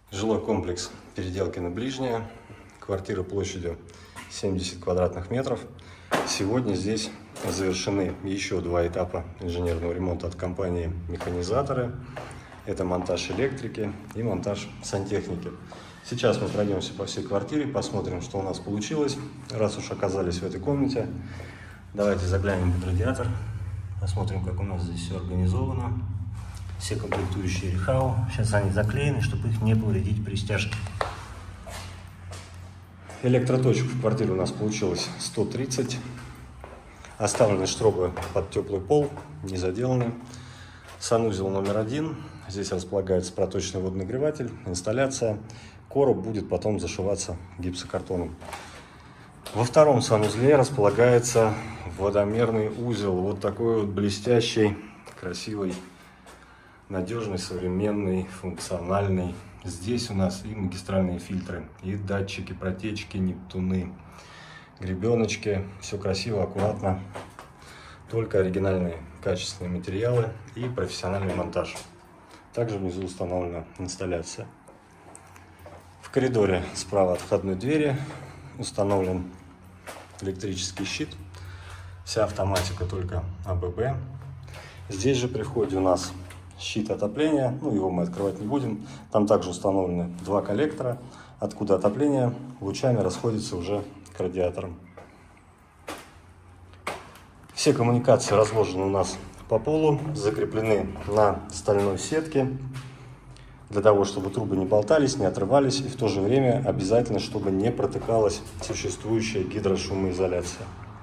Жилой комплекс Переделкино Ближняя. Квартира площадью 70 квадратных метров. Сегодня здесь завершены еще два этапа инженерного ремонта от компании «Механизаторы». Это монтаж электрики и монтаж сантехники. Сейчас мы пройдемся по всей квартире, посмотрим, что у нас получилось. Раз уж оказались в этой комнате, давайте заглянем под радиатор, посмотрим, как у нас здесь все организовано. Все комплектующие рехау. Сейчас они заклеены, чтобы их не повредить при стяжке. Электроточек в квартире у нас получилось 130. Оставлены штробы под теплый пол, не заделаны. Санузел номер 1. Здесь располагается проточный водонагреватель, инсталляция. Короб будет потом зашиваться гипсокартоном. Во втором санузле располагается водомерный узел. Вот такой вот блестящий, красивый, надежный, современный, функциональный. Здесь у нас и магистральные фильтры, и датчики протечки, нептуны, гребеночки. Все красиво, аккуратно. Только оригинальные качественные материалы и профессиональный монтаж. Также внизу установлена инсталляция. В коридоре справа от входной двери установлен электрический щит. Вся автоматика только АББ. Здесь же при входе у нас щит отопления, его мы открывать не будем. Там также установлены два коллектора, откуда отопление лучами расходится уже к радиаторам. Все коммуникации разложены у нас по полу, закреплены на стальной сетке, для того, чтобы трубы не болтались, не отрывались, и в то же время обязательно, чтобы не протыкалась существующая гидрошумоизоляция.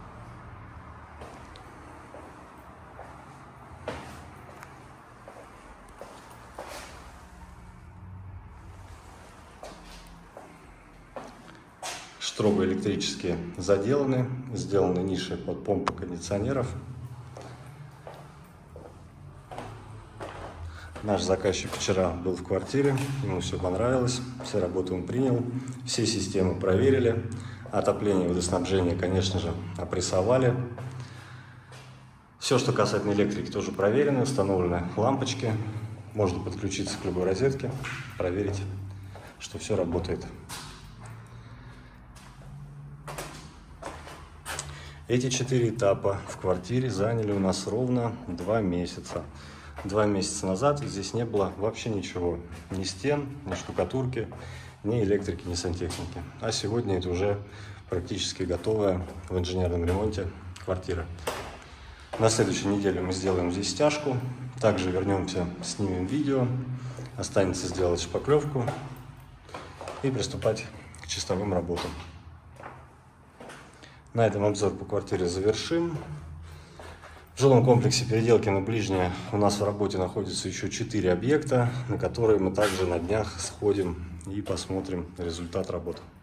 Штробы электрические заделаны, сделаны ниши под помпы кондиционеров. Наш заказчик вчера был в квартире, ему все понравилось, все работы он принял, все системы проверили, отопление и водоснабжение, конечно же, опрессовали. Все, что касательно электрики, тоже проверено, установлены лампочки, можно подключиться к любой розетке, проверить, что все работает. Эти 4 этапа в квартире заняли у нас ровно 2 месяца. 2 месяца назад здесь не было вообще ничего. Ни стен, ни штукатурки, ни электрики, ни сантехники. А сегодня это уже практически готовая в инженерном ремонте квартира. На следующей неделе мы сделаем здесь стяжку. Также вернемся, снимем видео. Останется сделать шпаклевку и приступать к чистовым работам. На этом обзор по квартире завершим. В жилом комплексе Переделкино Ближняя у нас в работе находится еще 4 объекта, на которые мы также на днях сходим и посмотрим результат работы.